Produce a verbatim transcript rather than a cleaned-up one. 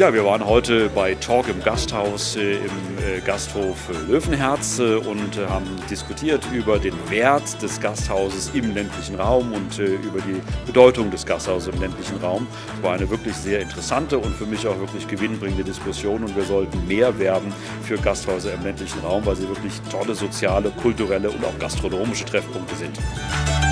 Ja, wir waren heute bei Talk im Gasthaus äh, im äh, Gasthof Löwenherz äh, und äh, haben diskutiert über den Wert des Gasthauses im ländlichen Raum und äh, über die Bedeutung des Gasthauses im ländlichen Raum. Es war eine wirklich sehr interessante und für mich auch wirklich gewinnbringende Diskussion und wir sollten mehr werben für Gasthäuser im ländlichen Raum, weil sie wirklich tolle soziale, kulturelle und auch gastronomische Treffpunkte sind.